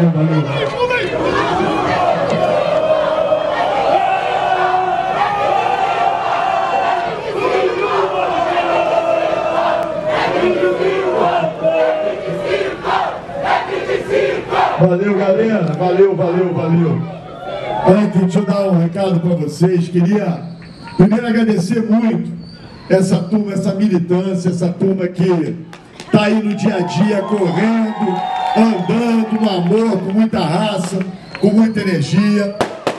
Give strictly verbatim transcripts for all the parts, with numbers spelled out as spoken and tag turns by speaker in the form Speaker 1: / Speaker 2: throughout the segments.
Speaker 1: valeu, valeu. Valeu, galera. Valeu, valeu, valeu. Antes, deixa eu dar um recado para vocês. Queria primeiro agradecer muito essa turma, essa militância, essa turma que está aí no dia a dia, correndo, andando no amor, com muita raça, com muita energia.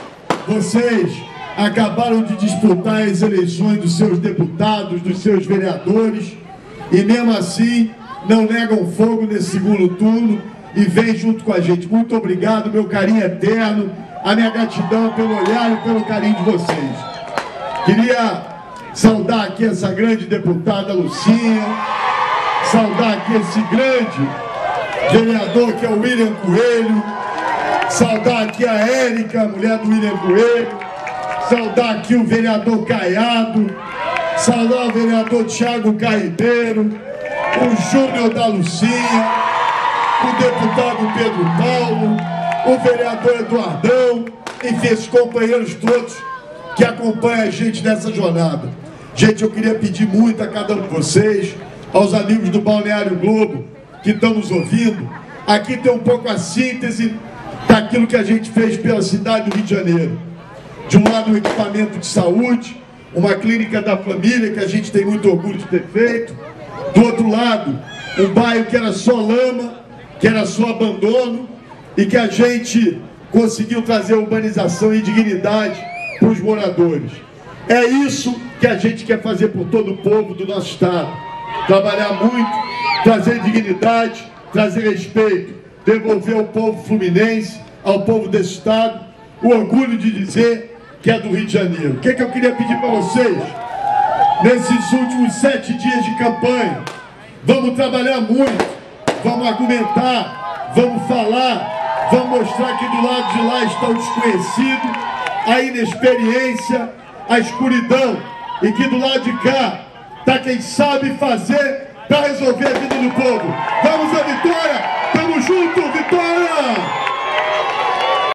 Speaker 1: Vocês acabaram de disputar as eleições dos seus deputados, dos seus vereadores, e mesmo assim não negam fogo nesse segundo turno e vem junto com a gente. Muito obrigado, meu carinho eterno, a minha gratidão pelo olhar e pelo carinho de vocês. Queria saudar aqui essa grande deputada Lucinha, saudar aqui esse grande vereador que é o William Coelho, saudar aqui a Érica, mulher do William Coelho, saudar aqui o vereador Caiado, saudar o vereador Thiago Carribeiro, o Júnior da Lucinha, o deputado Pedro Paulo, o vereador Eduardão, enfim, esses companheiros todos que acompanham a gente nessa jornada. Gente, eu queria pedir muito a cada um de vocês, aos amigos do Balneário Globo que estão nos ouvindo, aqui tem um pouco a síntese daquilo que a gente fez pela cidade do Rio de Janeiro. De um lado, um equipamento de saúde, uma clínica da família que a gente tem muito orgulho de ter feito. Do outro lado, um bairro que era só lama, que era só abandono, e que a gente conseguiu trazer urbanização e dignidade para os moradores. É isso que a gente quer fazer por todo o povo do nosso estado. Trabalhar muito, trazer dignidade, trazer respeito, devolver ao povo fluminense, ao povo desse estado, o orgulho de dizer que é do Rio de Janeiro. O que, é que eu queria pedir para vocês? Nesses últimos sete dias de campanha, vamos trabalhar muito, vamos argumentar, vamos falar, vamos mostrar que do lado de lá está o desconhecido, a inexperiência, a escuridão, e que do lado de cá está quem sabe fazer para resolver a vida do povo. Vamos à vitória! Tamo junto!